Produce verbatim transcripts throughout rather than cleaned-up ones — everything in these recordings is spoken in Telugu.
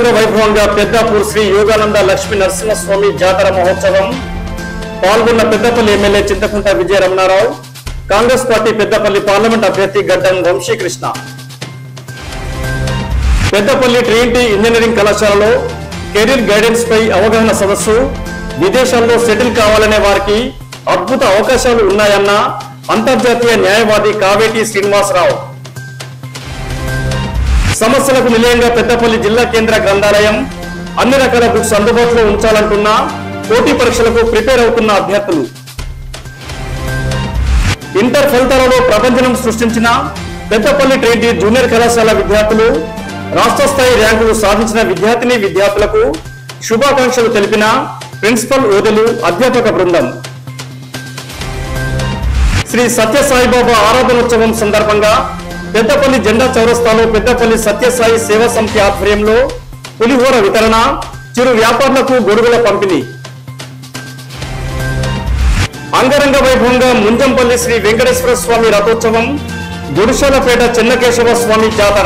వైభవంగా పెద్దాపూర్ శ్రీ యోగానంద లక్ష్మీ నరసింహస్వామి జాతర మహోత్సవం. పాల్గొన్న Peddapalli MLA Chinthakunta Vijaya Ramanarao, Congress party Peddapalli parliament అభ్యర్థి గడ్డం వంశీకృష్ణ. పెద్దపల్లి ట్రినిటీ ఇంజనీరింగ్ కళాశాలలో కెరీర్ గైడెన్స్ పై అవగాహన సదస్సు. విదేశాల్లో సెటిల్ కావాలనే వారికి అద్భుత అవకాశాలు ఉన్నాయన్న అంతర్జాతీయ న్యాయవాది కావేటి శ్రీనివాసరావు. సమస్యలకు నిలయంగా పెద్దపల్లి జిల్లా కేంద్ర గ్రంథాలయం. అన్ని రకాల బుక్స్ అందుబాటులో ఉంచాలంటున్న పోటీ పరీక్షలకు ప్రిపేర్ అవుతున్న అభ్యర్థులు. ఇంటర్ ఫలితాలలో ప్రపంచం సృష్టించిన పెద్దపల్లి ట్రినిటీ జూనియర్ కళాశాల విద్యార్థులు, రాష్ట్ర స్థాయి ర్యాంకులు సాధించిన విద్యార్థిని విద్యార్థులకు శుభాకాంక్షలు తెలిపిన ప్రిన్సిపల్ ఓదెలు అధ్యాపక బృందం. శ్రీ సత్యసాయిబాబా ఆరాధనోత్సవం సందర్భంగా పెద్దపల్లి జెండా చౌరస్తాలో పెద్దపల్లి సత్యసాయి సేవా సమితి ఆధ్వర్యంలో పులిహోర వితరణ, చిరు వ్యాపారులకు గొడుగుల పంపిణీ. అంగరంగ వైభవంగా ముంజంపల్లి శ్రీ వెంకటేశ్వర స్వామి రథోత్సవం, గుడిశాలపేట చెన్నకేశవ స్వామి జాతర.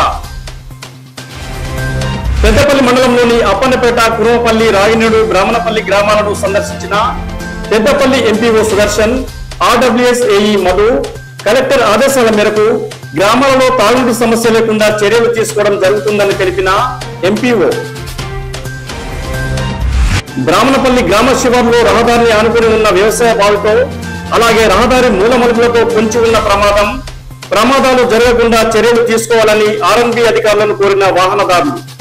పెద్దపల్లి మండలంలోని అప్పన్నపేట, కురవపల్లి, రాయినేడు, బ్రాహ్మణపల్లి గ్రామాలను సందర్శించిన Peddapalli MPO Sudarshan, RWS AE Madhu collector ఆదేశాల మేరకు గ్రామాలలో తాగునీటి సమస్య లేకుండా చర్యలు తీసుకోవడం జరుగుతుందని తెలిపిన ఎంపీఓ. బ్రాహ్మణపల్లి గ్రామ శివారులో రహదారిని ఆనుకుని ఉన్న వ్యవసాయ బావితో, అలాగే రహదారి మూల మలుపులతో పొంచి ఉన్న ప్రమాదం ప్రమాదాలు జరగకుండా చర్యలు తీసుకోవాలని ఆర్ఎన్బి అధికారులను కోరిన వాహనదారులు.